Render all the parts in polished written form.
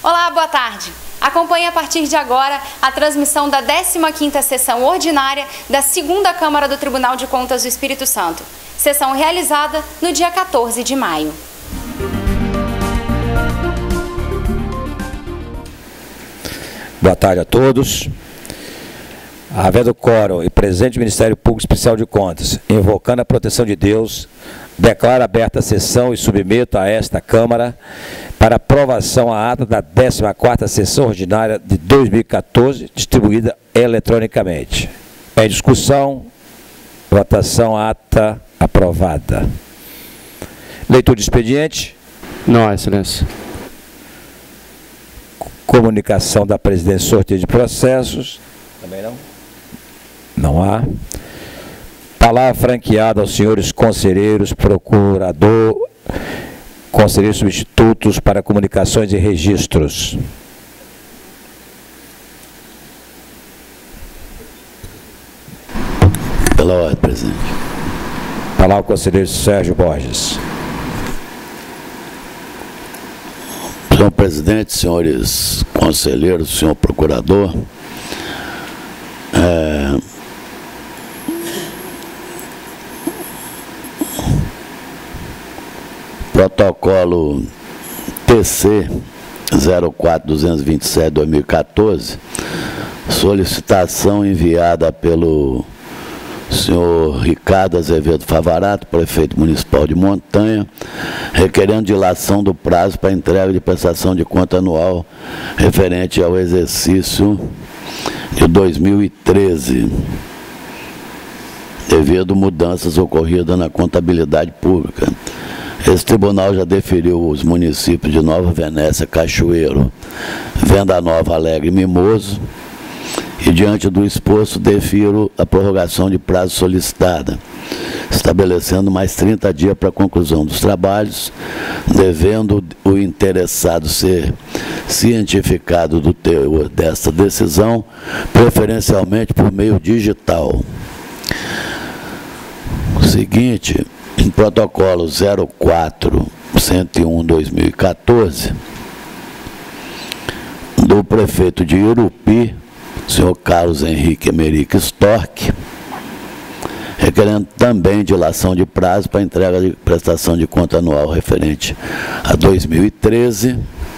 Olá, boa tarde. Acompanhe a partir de agora a transmissão da 15ª sessão ordinária da 2ª Câmara do Tribunal de Contas do Espírito Santo. Sessão realizada no dia 14 de maio. Boa tarde a todos. Havendo quórum e presente o Ministério Público Especial de Contas, invocando a proteção de Deus, declaro aberta a sessão e submeto a esta Câmara para aprovação a ata da 14ª sessão ordinária de 2014, distribuída eletronicamente. Em discussão, votação, ata aprovada. Leitura de expediente. Não, Excelência. Comunicação da presidência, sorteio de processos. Também não? Não há. Palavra franqueada aos senhores conselheiros, procurador, conselheiros substitutos para comunicações e registros. Pela ordem, presidente. Palavra ao conselheiro Sérgio Borges. Senhor presidente, senhores conselheiros, senhor procurador, protocolo TC 04.227/2014, solicitação enviada pelo senhor Ricardo Azevedo Favarato, prefeito municipal de Montanha, requerendo dilação do prazo para entrega de prestação de conta anual referente ao exercício de 2013, devido mudanças ocorridas na contabilidade pública. Esse tribunal já deferiu os municípios de Nova Venécia, Cachoeiro, Venda Nova, Alegre e Mimoso, e diante do exposto defiro a prorrogação de prazo solicitada, estabelecendo mais 30 dias para a conclusão dos trabalhos, devendo o interessado ser cientificado do teor desta decisão, preferencialmente por meio digital. O seguinte, em protocolo 04.101/2014, do prefeito de Irupi, senhor Carlos Henrique Emerick Storck, requerendo também dilação de prazo para entrega de prestação de conta anual referente a 2013,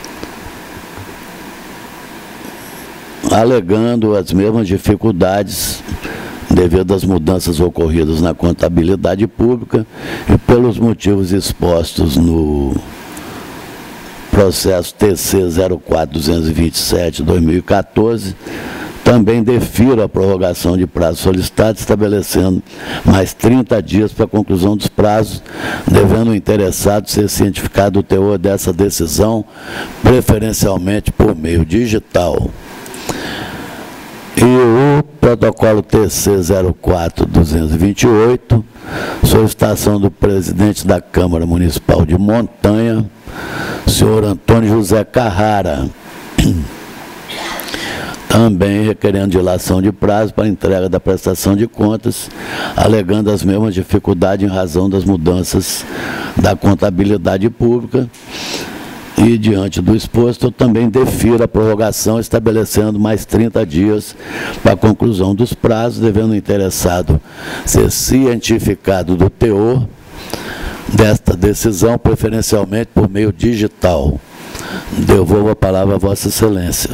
alegando as mesmas dificuldades devido às mudanças ocorridas na contabilidade pública e pelos motivos expostos no processo TC 04.227/2014, também defiro a prorrogação de prazo solicitado, estabelecendo mais 30 dias para a conclusão dos prazos, devendo o interessado ser cientificado do teor dessa decisão, preferencialmente por meio digital. E o protocolo TC 04.228, solicitação do presidente da Câmara Municipal de Montanha, senhor Antônio José Carrara, também requerendo dilação de prazo para entrega da prestação de contas, alegando as mesmas dificuldades em razão das mudanças da contabilidade pública. E, diante do exposto, eu também defiro a prorrogação, estabelecendo mais 30 dias para a conclusão dos prazos, devendo o interessado ser cientificado do teor desta decisão, preferencialmente por meio digital. Devolvo a palavra a Vossa Excelência.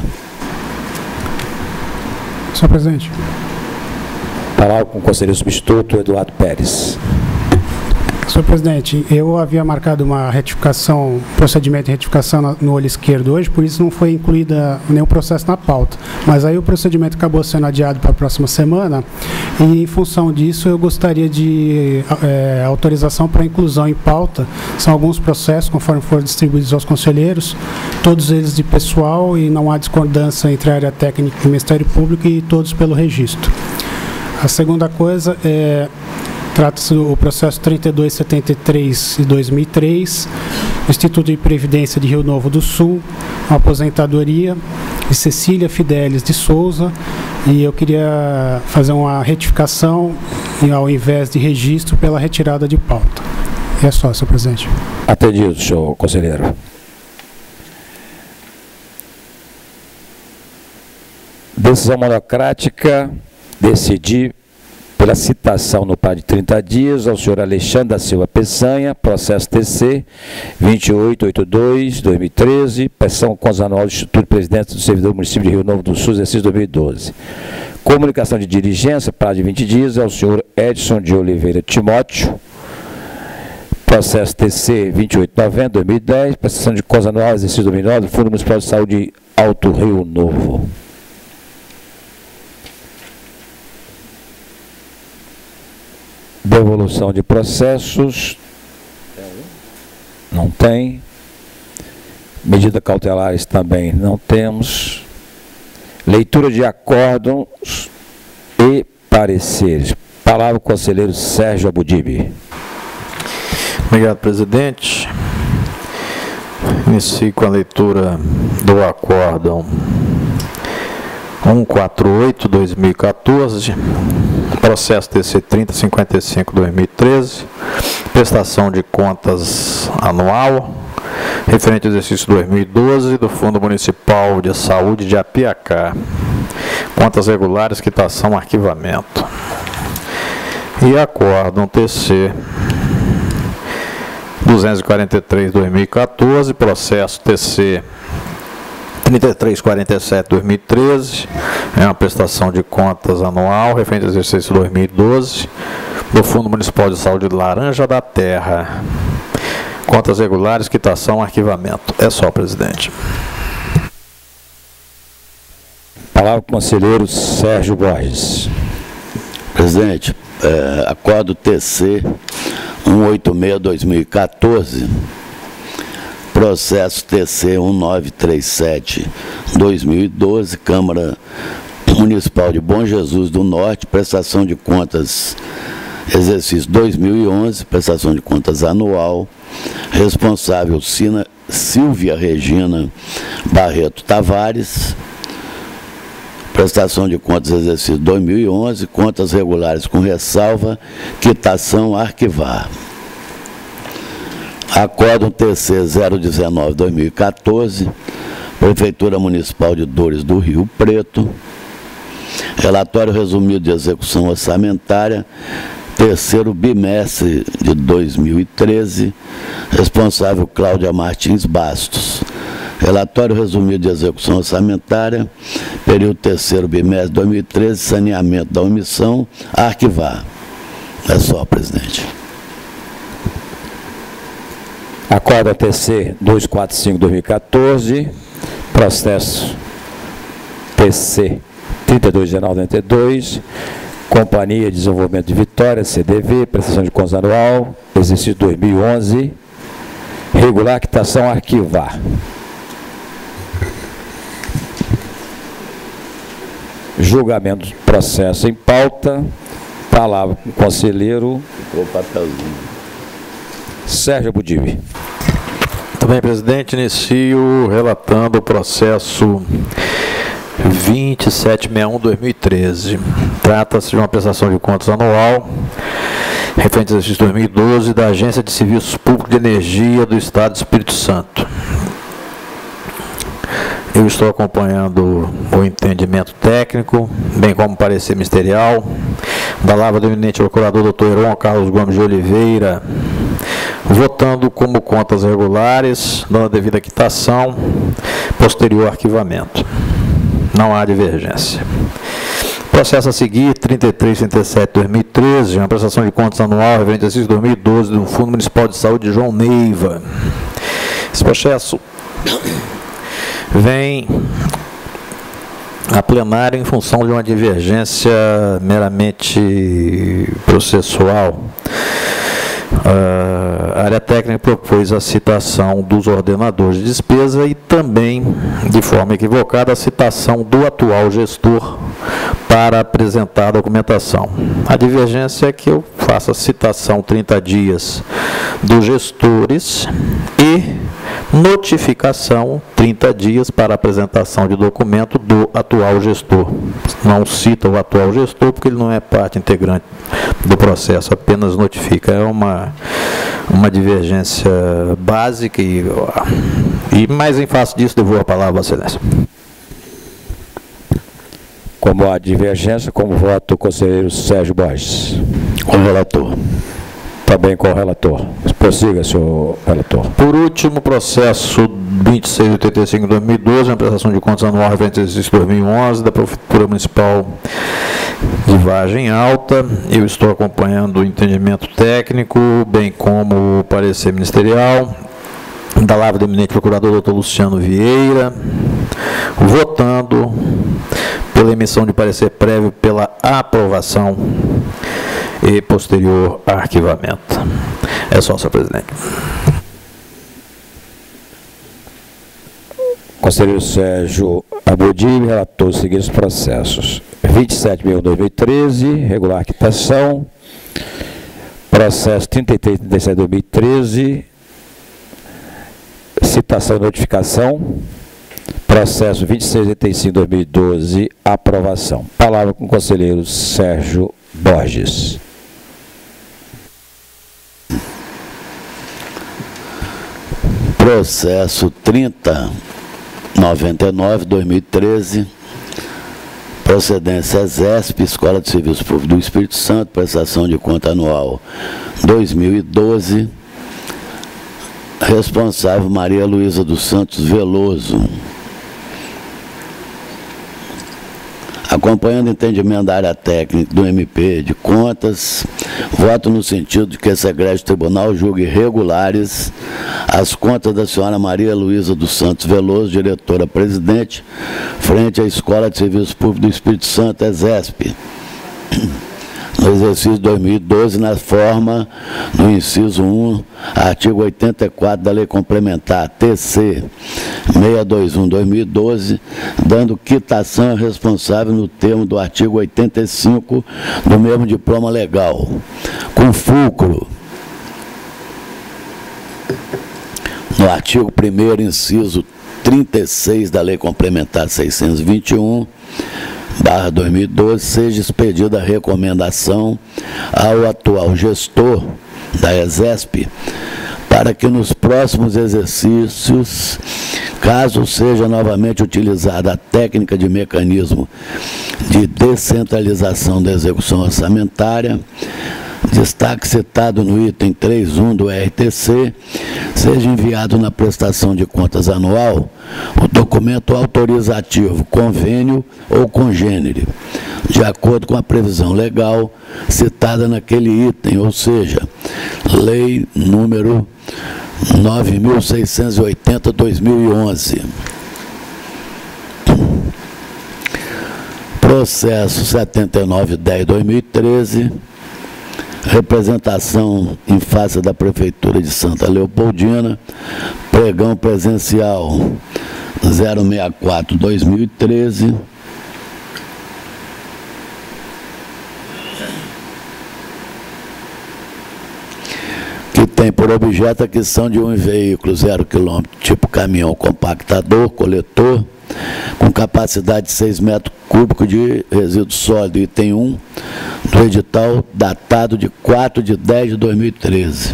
Senhor presidente. Palavra com o conselheiro substituto, Eduardo Pérez. Senhor presidente, eu havia marcado uma retificação, procedimento de retificação no olho esquerdo hoje, por isso não foi incluída nenhum processo na pauta. Mas aí o procedimento acabou sendo adiado para a próxima semana e, em função disso, eu gostaria de autorização para inclusão em pauta. São alguns processos, conforme foram distribuídos aos conselheiros, todos eles de pessoal, e não há discordância entre a área técnica e o Ministério Público, e todos pelo registro. A segunda coisa é... Trata-se do processo 3273 de 2003, Instituto de Previdência de Rio Novo do Sul, uma aposentadoria de Cecília Fidelis de Souza, e eu queria fazer uma retificação e, ao invés de registro, pela retirada de pauta. E é só, senhor presidente. Atendido, senhor conselheiro. Decisão monocrática, decidir pela citação no prazo de 30 dias ao senhor Alexandre da Silva Peçanha, processo TC 2882-2013, prestação de contas anual do Instituto Presidente do Servidor do Município de Rio Novo do Sul, exercício 2012. Comunicação de diligência, prazo de 20 dias, ao senhor Edson de Oliveira Timóteo, processo TC 2890-2010, prestação de contas anual, exercício 2009, do Fundo Municipal de Saúde Alto Rio Novo. Devolução de processos. Não tem. Medidas cautelares também não temos. Leitura de acórdãos e pareceres. Palavra o conselheiro Sérgio Abudibe. Obrigado, presidente. Inicio com a leitura do acórdão 148/2014, processo TC 3055/2013, prestação de contas anual, referente ao exercício 2012 do Fundo Municipal de Saúde de Apiacá, contas regulares, quitação, arquivamento. E acórdão TC 243/2014, processo TC 3347/2013, é uma prestação de contas anual, referente ao exercício 2012, do Fundo Municipal de Saúde de Laranja da Terra. Contas regulares, quitação, arquivamento. É só, presidente. Palavra para o conselheiro Sérgio Borges. Presidente, acordo TC 186/2014, processo TC 1937/2012, Câmara Municipal de Bom Jesus do Norte, prestação de contas, exercício 2011, prestação de contas anual, responsável Silvia Regina Barreto Tavares, prestação de contas, exercício 2011, contas regulares com ressalva, quitação, arquivar. Acórdão TC 019/2014, Prefeitura Municipal de Dores do Rio Preto, relatório resumido de execução orçamentária, terceiro bimestre de 2013, responsável Cláudia Martins Bastos. Relatório resumido de execução orçamentária, período terceiro bimestre de 2013, saneamento da omissão, arquivar. É só, presidente. Acordo TC 245/2014, processo TC 3219/92, Companhia de Desenvolvimento de Vitória, CDV, prestação de contas anual, exercício 2011, regular, quitação, arquivar. Julgamento do processo em pauta. Palavra com o conselheiro Sérgio Abudibe. Muito bem, presidente. Inicio relatando o processo 2761/2013. Trata-se de uma prestação de contas anual, referente ao exercício 2012, da Agência de Serviços Públicos de Energia do Estado do Espírito Santo. Eu estou acompanhando o entendimento técnico, bem como o parecer ministerial, da lavra do eminente procurador Dr. Heron Carlos Gomes de Oliveira, votando como contas regulares, dando a devida quitação, posterior arquivamento. Não há divergência. Processo a seguir, 3337/2013, uma prestação de contas anual, referente ao exercício 2012, do Fundo Municipal de Saúde de João Neiva. Esse processo vem a plenário em função de uma divergência meramente processual. A área técnica propôs a citação dos ordenadores de despesa e também, de forma equivocada, a citação do atual gestor para apresentar a documentação. A divergência é que eu faça a citação 30 dias dos gestores e notificação 30 dias para apresentação de documento do atual gestor. Não cita o atual gestor porque ele não é parte integrante do processo, apenas notifica. É uma divergência básica e mais em face disso devolvo a palavra à Excelência. Como há divergência, como voto o conselheiro Sérgio Borges. Com o relator. Também com o relator. Prossiga, senhor relator. Por último, processo 2685/2012, uma prestação de contas anual referente ao exercício 2011 da Prefeitura Municipal de Vargem Alta. Eu estou acompanhando o entendimento técnico, bem como o parecer ministerial da palavra do eminente procurador Dr. Luciano Vieira, votando pela emissão de parecer prévio pela aprovação e posterior arquivamento. É só, senhor presidente. Conselheiro Sérgio Abudib, relator os seguintes processos. 27.2013, regular quitação. Processo 3337/2013, citação e notificação. Processo 2685/2012, aprovação. Palavra com o conselheiro Sérgio Borges. Processo 3099/2013, procedência ESESP, Escola de Serviço Público do Espírito Santo, prestação de conta anual 2012, responsável Maria Luísa dos Santos Veloso. Acompanhando o entendimento da área técnica do MP de Contas, voto no sentido de que esse egrégio tribunal julgue regulares as contas da senhora Maria Luísa dos Santos Veloso, diretora-presidente, frente à Escola de Serviço Público do Espírito Santo, ESESP, no exercício 2012, na forma do inciso 1, artigo 84 da Lei Complementar, TC 621/2012, dando quitação ao responsável no termo do artigo 85 do mesmo diploma legal, com fulcro no artigo 1º, inciso 36 da Lei Complementar 621/2012, seja expedida a recomendação ao atual gestor da ESESP para que nos próximos exercícios, caso seja novamente utilizada a técnica de mecanismo de descentralização da execução orçamentária, destaque citado no item 3.1 do RTC, seja enviado na prestação de contas anual o documento autorizativo, convênio ou congênere, de acordo com a previsão legal citada naquele item, ou seja, Lei número 9.680/2011. Processo 7910/2013, representação em face da Prefeitura de Santa Leopoldina, pregão presencial 064/2013, que tem por objeto a aquisição de um veículo 0 km, tipo caminhão compactador, coletor, com capacidade de 6 metros cúbicos de resíduo sólido, item 1 do edital datado de 4/10/2013.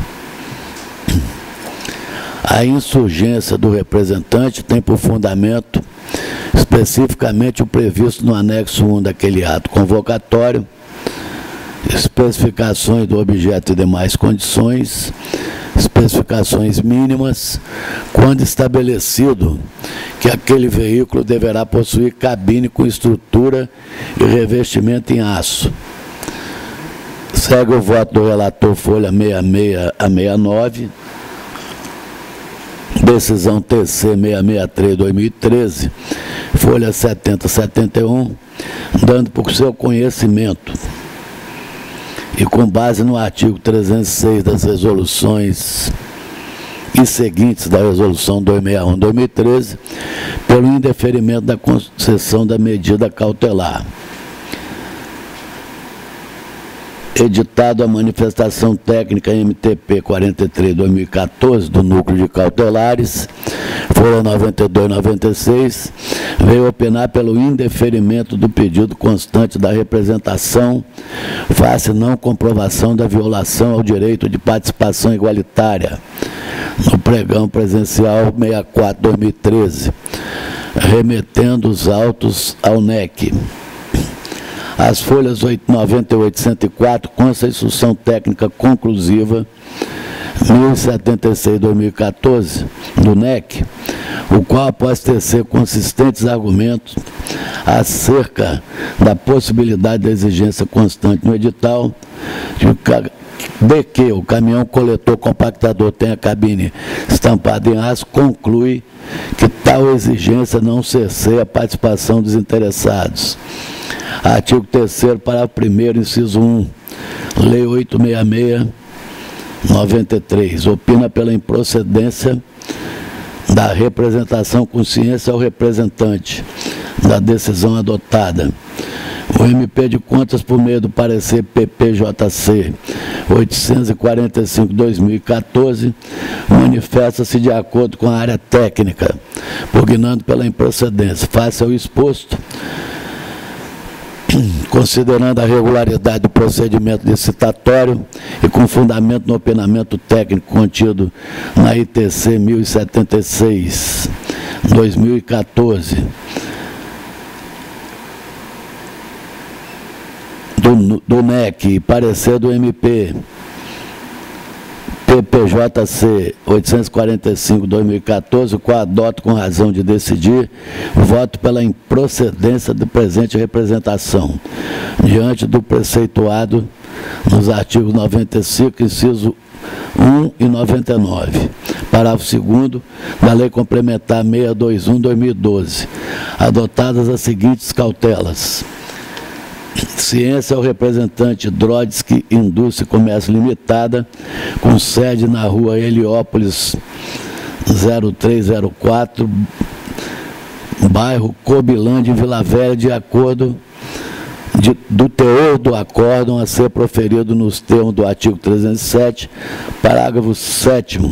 A insurgência do representante tem por fundamento especificamente o previsto no anexo 1 daquele ato convocatório, especificações do objeto e demais condições, especificações mínimas, quando estabelecido que aquele veículo deverá possuir cabine com estrutura e revestimento em aço. Segue o voto do relator, folha 66 a 69, decisão TC 663/2013, folha 70 a 71, dando por seu conhecimento e com base no artigo 306 das resoluções e seguintes da resolução 261/2013, pelo indeferimento da concessão da medida cautelar. Editado a manifestação técnica MTP 43/2014 do Núcleo de Cautelares, folha 92/96, veio opinar pelo indeferimento do pedido constante da representação, face não comprovação da violação ao direito de participação igualitária, no pregão presencial 64/2013, remetendo os autos ao NEC. As folhas 98 e 104 consta a instrução técnica conclusiva 1076/2014 do NEC, o qual, após tecer consistentes argumentos acerca da possibilidade da exigência constante no edital de que o caminhão coletor compactador tenha cabine estampada em aço, conclui que tal exigência não cerceia a participação dos interessados. Artigo 3º, parágrafo 1º, inciso 1, Lei 866/93, opina pela improcedência da representação com ciência ao representante da decisão adotada. O MP de Contas, por meio do parecer PPJC 845/2014, manifesta-se de acordo com a área técnica, pugnando pela improcedência. Face ao exposto, considerando a regularidade do procedimento licitatório e com fundamento no opinamento técnico contido na ITC 1076/2014, do NEC e parecer do MP PPJC 845/2014, o qual adoto com razão de decidir, voto pela improcedência da presente representação, diante do preceituado nos artigos 95, inciso 1 e 99, parágrafo 2º da Lei Complementar 621/2012, adotadas as seguintes cautelas. Ciência ao representante Drodsky Indústria e Comércio Limitada, com sede na rua Heliópolis 0304, bairro Cobilândia, em Vila Velha, de acordo do teor do acórdão a ser proferido nos termos do artigo 307, parágrafo 7º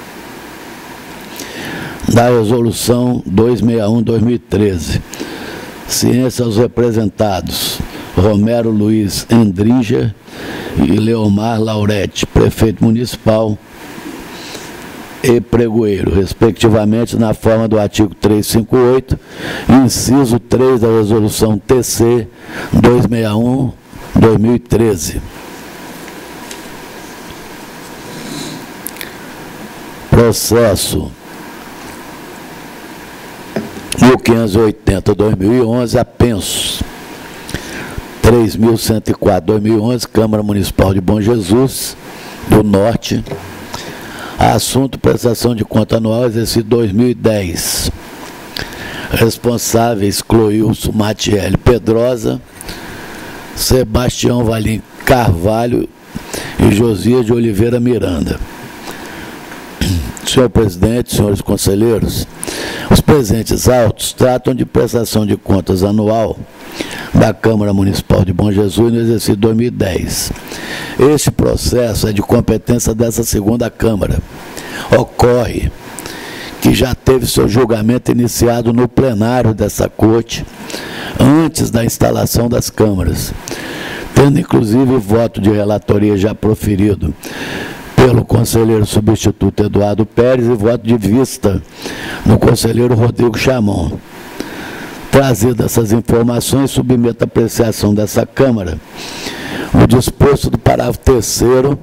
da Resolução 261/2013. Ciência aos representados Romero Luiz Endringer e Leomar Laurete, prefeito municipal e pregoeiro, respectivamente, na forma do artigo 358, inciso 3 da Resolução TC 261/2013. Processo 1580/2011, apenso 3104/2011, Câmara Municipal de Bom Jesus do Norte. Assunto: prestação de conta anual, exercício 2010. Responsáveis: Cloilson Matielli Pedrosa, Sebastião Valim Carvalho e Josias de Oliveira Miranda. Senhor presidente, senhores conselheiros, os presentes autos tratam de prestação de contas anual da Câmara Municipal de Bom Jesus no exercício 2010. Este processo é de competência dessa segunda Câmara. Ocorre que já teve seu julgamento iniciado no plenário dessa Corte, antes da instalação das câmaras, tendo inclusive voto de relatoria já proferido pelo conselheiro substituto Eduardo Pérez e voto de vista no conselheiro Rodrigo Chamon. Trazidas essas informações, submeto à apreciação dessa Câmara o disposto do parágrafo 3º,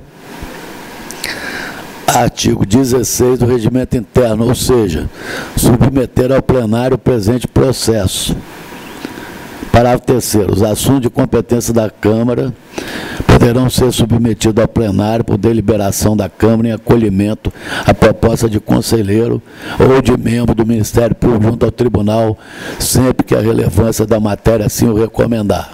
artigo 16 do Regimento Interno, ou seja, submeter ao plenário o presente processo. Parágrafo 3º. Os assuntos de competência da Câmara poderão ser submetidos ao plenário por deliberação da Câmara em acolhimento à proposta de conselheiro ou de membro do Ministério Público junto ao Tribunal, sempre que a relevância da matéria assim o recomendar.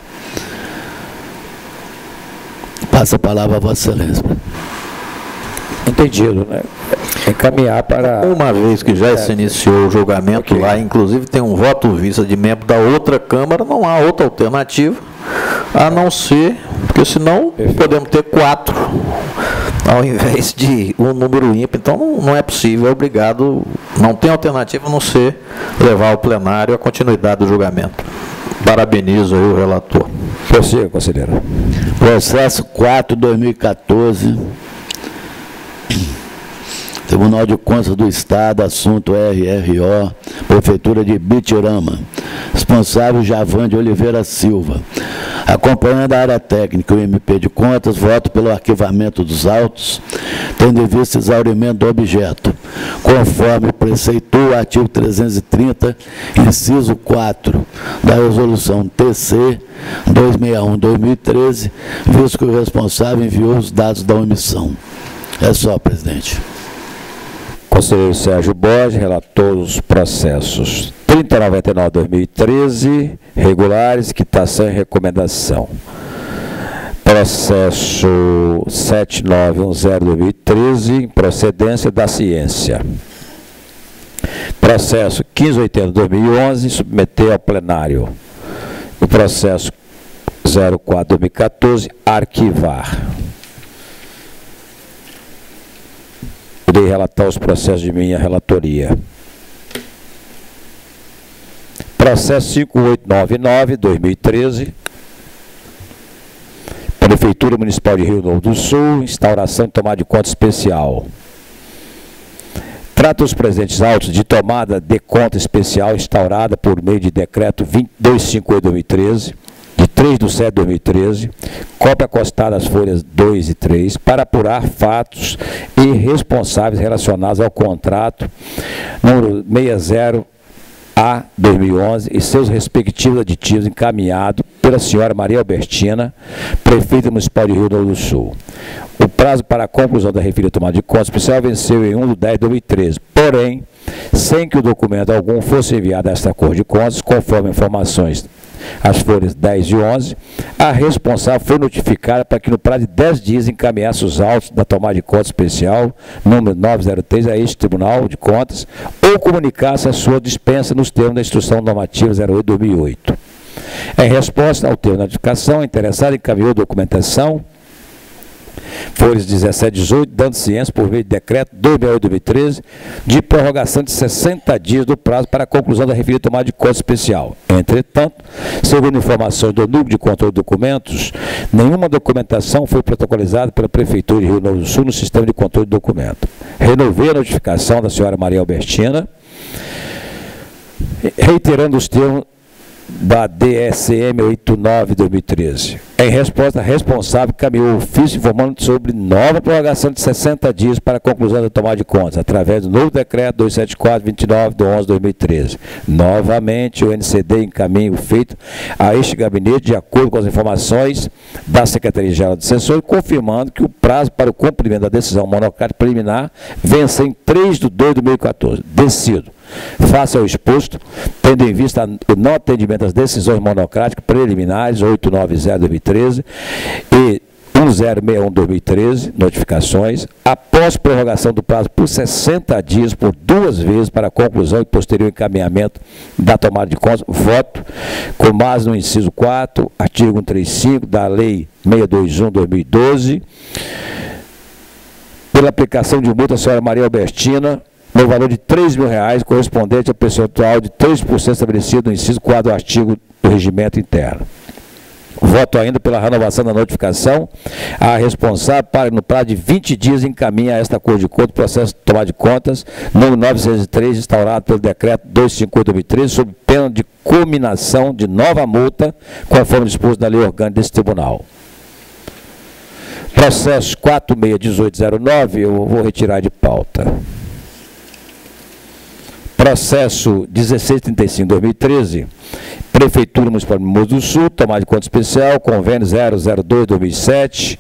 Passa a palavra a Vossa Excelência. Entendido, né? Encaminhar para... Uma vez que já se iniciou o julgamento lá, inclusive tem um voto vista de membro da outra Câmara, não há outra alternativa a não ser, porque senão podemos ter 4 ao invés de um número ímpar, então não é possível, é obrigado, não tem alternativa a não ser levar ao plenário a continuidade do julgamento. Parabenizo aí o relator. Prossiga, conselheiro. Processo 4/2014, Tribunal de Contas do Estado, assunto RRO, Prefeitura de Bitirama. Responsável Javan de Oliveira Silva. Acompanhando a área técnica e o MP de Contas, voto pelo arquivamento dos autos, tendo em vista exaurimento do objeto, conforme preceitua o artigo 330, inciso 4 da Resolução TC 261/2013, visto que o responsável enviou os dados da omissão. É só, presidente. Conselheiro Sérgio Borges relatou os processos 3099/2013, regulares, quitação e recomendação. Processo 7910/2013, improcedência da ciência. Processo 1580/2011, submeter ao plenário. O processo 04/2014, arquivar. Irei relatar os processos de minha relatoria. Processo 5899/2013, Prefeitura Municipal de Rio Novo do Sul, instauração de tomada de conta especial. Trata os presentes autos de tomada de conta especial instaurada por meio de decreto 258/2013, de 3/7/2013, cópia acostada às folhas 2 e 3, para apurar fatos e responsáveis relacionados ao contrato número 60A/2011 e seus respectivos aditivos encaminhado pela senhora Maria Albertina, prefeita municipal de Rio Novo do Sul. O prazo para a conclusão da referida tomada de conta especial venceu em 1/10/2013, porém, sem que o documento algum fosse enviado a esta Corte de Contas, conforme informações as folhas 10 e 11, a responsável foi notificada para que no prazo de 10 dias encaminhasse os autos da tomada de conta especial, número 903, a este Tribunal de Contas, ou comunicasse a sua dispensa nos termos da Instrução Normativa 08/2008. Em resposta ao termo da notificação, a interessada encaminhou a documentação, folhas 17 e 18, dando ciência por meio de decreto 268/2013, de prorrogação de 60 dias do prazo para a conclusão da referida tomada de conta especial. Entretanto, segundo informações do Núcleo de Controle de Documentos, nenhuma documentação foi protocolizada pela Prefeitura de Rio Novo do Sul no sistema de controle de documento. Renovei a notificação da senhora Maria Albertina, reiterando os termos da DSM 89/2013. Em resposta, a responsável caminhou o ofício informando sobre nova prorrogação de 60 dias para a conclusão da tomada de contas, através do novo decreto 274/29 de 11/2013. Novamente, o NCD encaminha o feito a este gabinete de acordo com as informações da Secretaria-Geral de Censor, confirmando que o prazo para o cumprimento da decisão monocrática preliminar vence em 3/2/2014. Decido, face ao exposto, tendo em vista o não atendimento às decisões monocráticas preliminares 890/2013 e 1061/2013, notificações, após prorrogação do prazo por 60 dias por 2 vezes para a conclusão e posterior encaminhamento da tomada de contas, voto com base no inciso 4, artigo 135 da Lei 621/2012, pela aplicação de multa à senhora Maria Albertina, no valor de R$ 3.000, correspondente ao percentual de 3% estabelecido no inciso 4 do artigo do regimento interno. Voto ainda pela renovação da notificação à responsável para, no prazo de 20 dias, encaminhar a esta Corte de Contas o processo de tomada de contas, número 903, instaurado pelo decreto 258/2013, sob pena de cominação de nova multa, conforme disposto na lei orgânica desse tribunal. Processo 461809, eu vou retirar de pauta. Processo 1635/2013, Prefeitura Municipal de Rio Novo do Sul, tomada de conta especial, convênio 002/2007,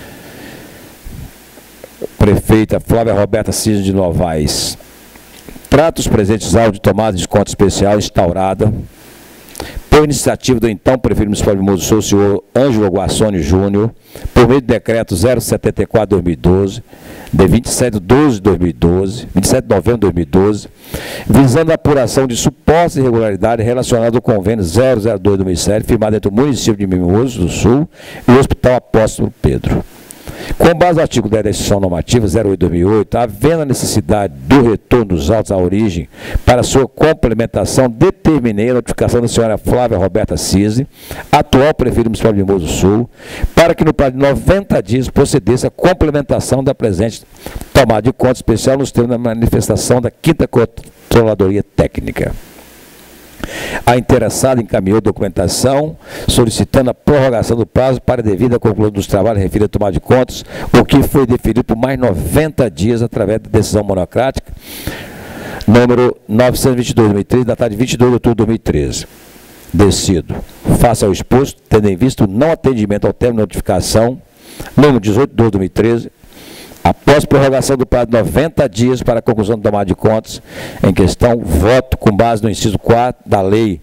prefeita Flávia Roberta Cisne de Novaes. Trata os presentes autos de tomada de conta especial instaurada por iniciativa do então prefeito municipal de Rio Novo do Sul, o senhor Ângelo Guassoni Júnior, por meio do decreto 074/2012, de 27 de novembro de 2012, visando a apuração de supostas irregularidades relacionadas ao convênio 002/2007, firmado entre o município de Mimoso do Sul e o Hospital Apóstolo Pedro. Com base no artigo 10 da Instituição Normativa 08/2008, havendo a necessidade do retorno dos autos à origem para sua complementação, determinei a notificação da senhora Flávia Roberta Cise, atual prefeita municipal de Mimoso do Sul, para que no prazo de 90 dias procedesse a complementação da presente tomada de conta especial nos termos da manifestação da 5ª Controladoria Técnica. A interessada encaminhou documentação solicitando a prorrogação do prazo para devida conclusão dos trabalhos referidos à tomada de contas, o que foi definido por mais 90 dias através da decisão monocrática número 922/2013, datada de 22 de outubro de 2013. Decido, face ao exposto, tendo em vista o não atendimento ao termo de notificação número 18/12/2013, após prorrogação do prazo de 90 dias para a conclusão da tomada de contas em questão, voto com base no inciso 4 da Lei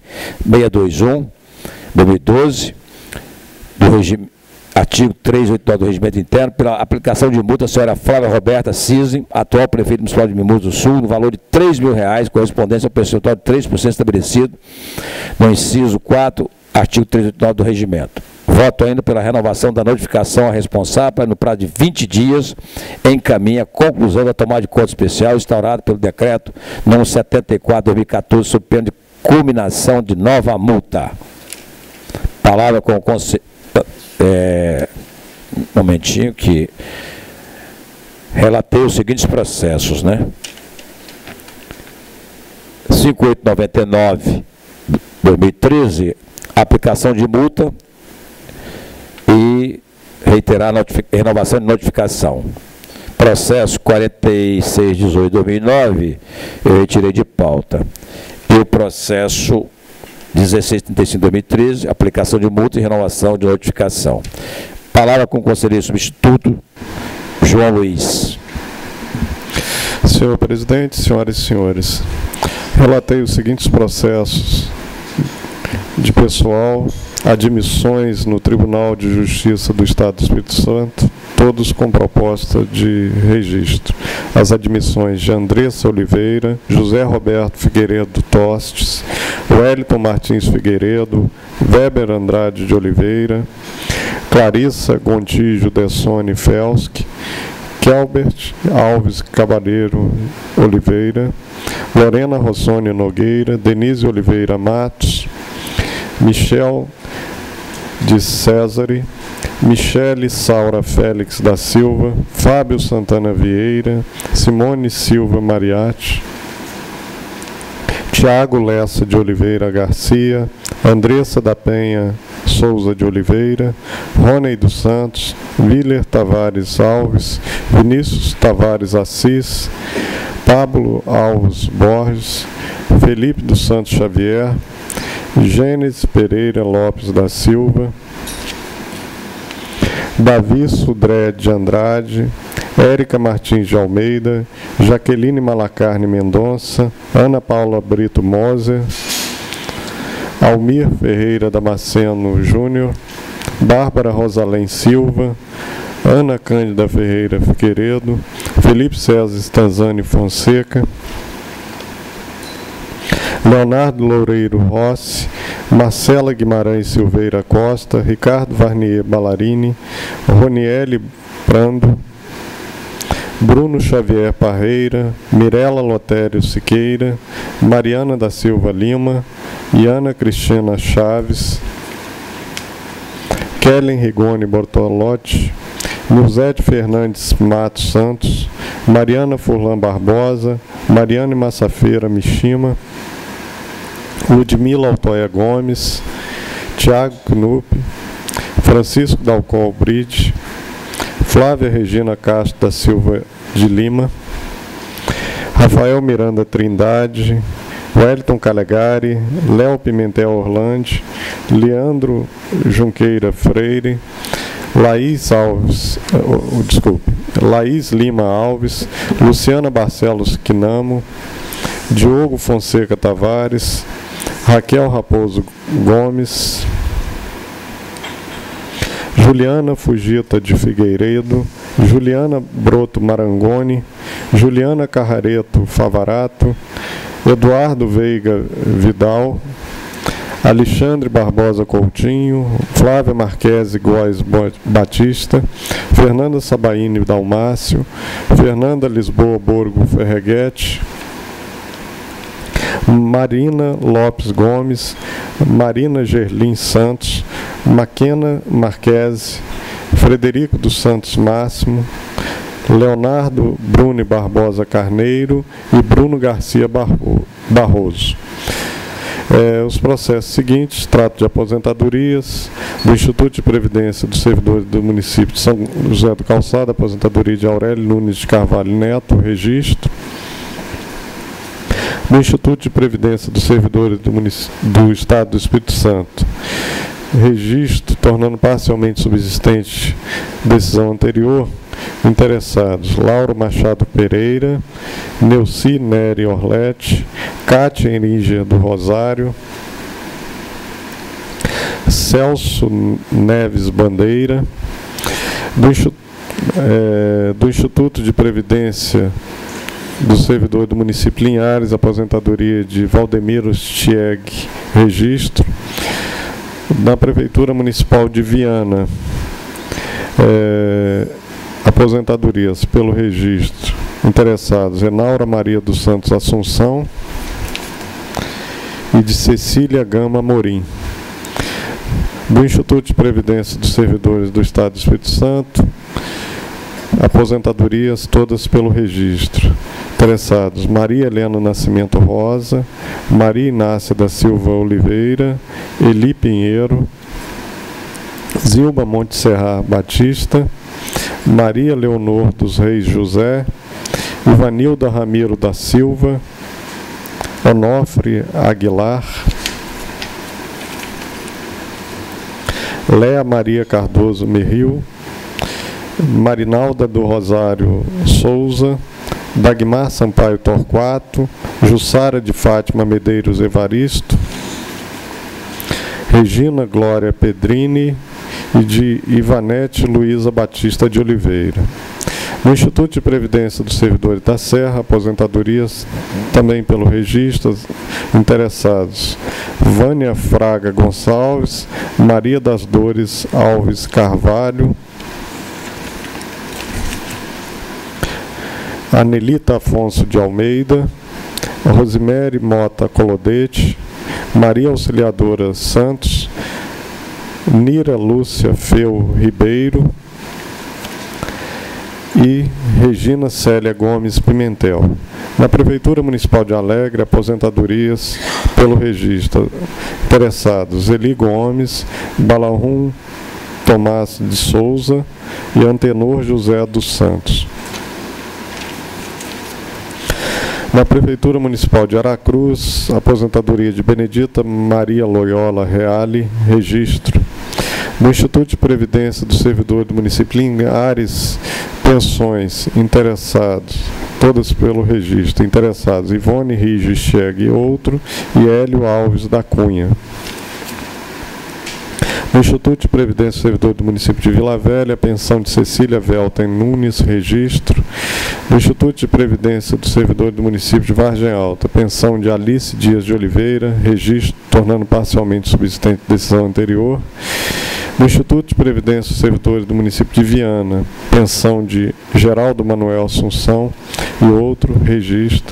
621/2012, do regime, artigo 389 do Regimento Interno, pela aplicação de multa à senhora Flávia Roberta Cise, atual prefeita municipal de Mimoso do Sul, no valor de R$3.000, correspondente ao percentual de 3% estabelecido no inciso 4, artigo 389 do Regimento. Voto ainda pela renovação da notificação à responsável para, no prazo de 20 dias, encaminhe a conclusão da tomada de conta especial instaurada pelo decreto número 74/2014, sob pena de culminação de nova multa. Palavra com o conselheiro. Um momentinho que relatei os seguintes processos, né? 5899/2013, aplicação de multa e reiterar a renovação de notificação. Processo 4618/2009, eu retirei de pauta. E o processo 1635/2013, aplicação de multa e renovação de notificação. Palavra com o conselheiro substituto, João Luiz. Senhor presidente, senhoras e senhores, relatei os seguintes processos de pessoal, admissões no Tribunal de Justiça do Estado do Espírito Santo, todos com proposta de registro. As admissões de Andressa Oliveira, José Roberto Figueiredo Tostes, Wellington Martins Figueiredo, Weber Andrade de Oliveira, Clarissa Gontijo Dessone Felski, Kelbert Alves Cavalheiro Oliveira, Lorena Rossônia Nogueira, Denise Oliveira Matos, Michel de Césare, Michele Saura Félix da Silva, Fábio Santana Vieira, Simone Silva Mariatti, Tiago Lessa de Oliveira Garcia, Andressa da Penha Souza de Oliveira, Rony dos Santos, Willer Tavares Alves, Vinícius Tavares Assis, Pablo Alves Borges, Felipe dos Santos Xavier, Gênesis Pereira Lopes da Silva, Davi Sudré de Andrade, Érica Martins de Almeida, Jaqueline Malacarne Mendonça, Ana Paula Brito Moser, Almir Ferreira Damasceno Júnior, Bárbara Rosalém Silva, Ana Cândida Ferreira Figueiredo, Felipe César Stanzani Fonseca, Leonardo Loureiro Rossi, Marcela Guimarães Silveira Costa, Ricardo Varnier Ballarini, Roniele Prando, Bruno Xavier Parreira, Mirela Lotério Siqueira, Mariana da Silva Lima, Iana Cristina Chaves, Kellen Rigoni Bortolotti, Nilzete Fernandes Matos Santos, Mariana Furlan Barbosa, Mariane Massafeira Mishima, Ludmila Altoia Gomes, Tiago Knupp, Francisco Dalcol Brite, Flávia Regina Castro da Silva de Lima, Rafael Miranda Trindade, Wellington Calegari, Léo Pimentel Orlandi, Leandro Junqueira Freire, Laís Lima Alves, Luciana Barcelos Quinamo, Diogo Fonseca Tavares, Raquel Raposo Gomes, Juliana Fugita de Figueiredo, Juliana Broto Marangoni, Juliana Carrareto Favarato, Eduardo Veiga Vidal, Alexandre Barbosa Coutinho, Flávia Marquese Góes Batista, Fernanda Sabaini Dalmácio, Fernanda Lisboa Borgo Ferreguete, Marina Lopes Gomes, Marina Gerlin Santos, Maquena Marquese, Frederico dos Santos Máximo, Leonardo Bruni Barbosa Carneiro e Bruno Garcia Barroso. Os processos seguintes: trato de aposentadorias do Instituto de Previdência dos Servidores do Município de São José do Calçado, aposentadoria de Aurélio Nunes de Carvalho Neto, registro. Do Instituto de Previdência dos Servidores do Estado do Espírito Santo, registro, tornando parcialmente subsistente decisão anterior. Interessados: Lauro Machado Pereira, Neuci Nery Orlete, Cátia Enígia do Rosário, Celso Neves Bandeira. Do Instituto de Previdência do Servidor do Município Linhares, aposentadoria de Valdemiro Stieg, registro. Na Prefeitura Municipal de Viana, aposentadorias pelo registro. Interessados: Enaura Maria dos Santos Assunção e de Cecília Gama Morim. Do Instituto de Previdência dos Servidores do Estado do Espírito Santo, aposentadorias todas pelo registro. Interessados: Maria Helena Nascimento Rosa, Maria Inácia da Silva Oliveira, Eli Pinheiro, Zilba Montserrat Batista, Maria Leonor dos Reis José, Ivanilda Ramiro da Silva, Onofre Aguilar, Léa Maria Cardoso Merril, Marinalda do Rosário Souza, Dagmar Sampaio Torquato, Jussara de Fátima Medeiros Evaristo, Regina Glória Pedrini e de Ivanete Luiza Batista de Oliveira. No Instituto de Previdência dos Servidores da Serra, aposentadorias também pelo registro. Interessados: Vânia Fraga Gonçalves, Maria das Dores Alves Carvalho, Anelita Afonso de Almeida, Rosemary Mota Colodete, Maria Auxiliadora Santos, Nira Lúcia Feu Ribeiro e Regina Célia Gomes Pimentel. Na Prefeitura Municipal de Alegre, aposentadorias pelo registro. Interessados: Eli Gomes, Balarum Tomás de Souza e Antenor José dos Santos. Na Prefeitura Municipal de Aracruz, aposentadoria de Benedita Maria Loyola Reale, registro. No Instituto de Previdência do Servidor do Município Linhares, pensões. Interessados, todas pelo registro. Interessados: Ivone Rijo Stieg e outro, e Hélio Alves da Cunha. No Instituto de Previdência do Servidor do Município de Vila Velha, pensão de Cecília Velten Nunes, registro. No Instituto de Previdência do Servidor do Município de Vargem Alta, pensão de Alice Dias de Oliveira, registro, tornando parcialmente subsistente decisão anterior. No Instituto de Previdência dos Servidores do Município de Viana, pensão de Geraldo Manuel Assunção e outro, registro.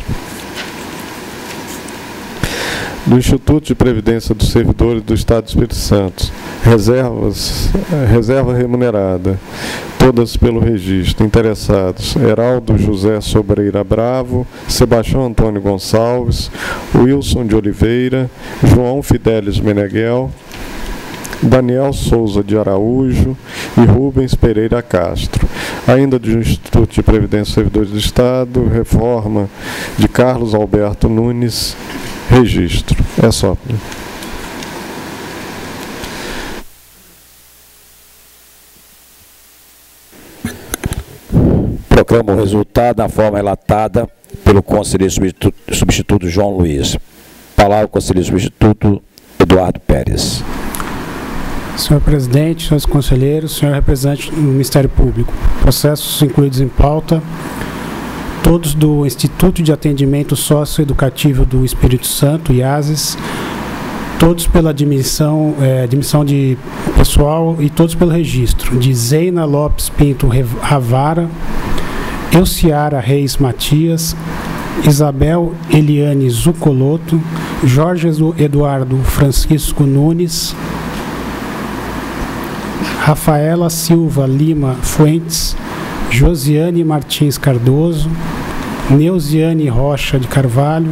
No Instituto de Previdência dos Servidores do Estado do Espírito Santo, reserva remunerada, todas pelo registro. Interessados: Heraldo José Sobreira Bravo, Sebastião Antônio Gonçalves, Wilson de Oliveira, João Fidelis Meneghel, Daniel Souza de Araújo e Rubens Pereira Castro. Ainda do Instituto de Previdência dos Servidores do Estado, reforma de Carlos Alberto Nunes, registro. É só. Proclamo o resultado na forma relatada pelo conselheiro substituto João Luiz. Palavra o conselheiro substituto Eduardo Pérez. Senhor presidente, senhores conselheiros, senhor representante do Ministério Público, processos incluídos em pauta, todos do Instituto de Atendimento Socioeducativo do Espírito Santo, IASES, todos pela admissão de pessoal e todos pelo registro, de Zeina Lopes Pinto Ravara, Elciara Reis Matias, Isabel Eliane Zucoloto, Jorge Eduardo Francisco Nunes, Rafaela Silva Lima Fuentes, Josiane Martins Cardoso, Neuziane Rocha de Carvalho,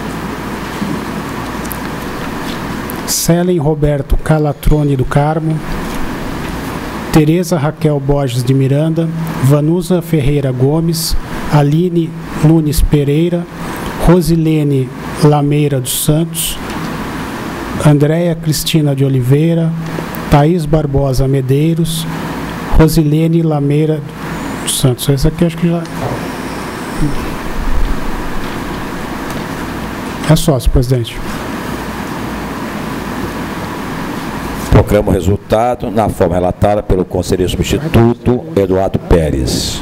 Celen Roberto Calatrone do Carmo, Tereza Raquel Borges de Miranda, Vanusa Ferreira Gomes, Aline Nunes Pereira, Rosilene Lameira dos Santos, Andréia Cristina de Oliveira, Thaís Barbosa Medeiros, Rosilene Lameira dos Santos. Esse aqui acho que já... É só, senhor presidente. Proclamo o resultado na forma relatada pelo conselheiro substituto Eduardo Pérez.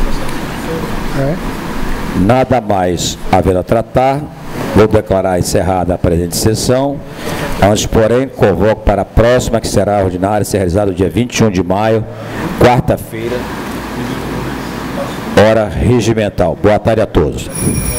Nada mais havendo a tratar, vou declarar encerrada a presente sessão. Antes, porém, convoco para a próxima, que será ordinária, ser realizada no dia 21 de maio, quarta-feira, hora regimental. Boa tarde a todos.